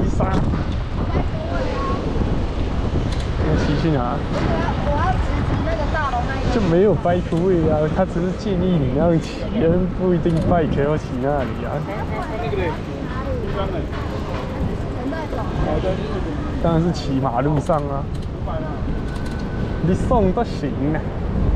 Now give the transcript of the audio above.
沙。要骑去哪？ 我要直那个大龙那一个。 就没有 bike way 啊，他只是建议你那样骑，不一定 bike 要骑那里啊。当然是骑马路上啊。你送都行啊。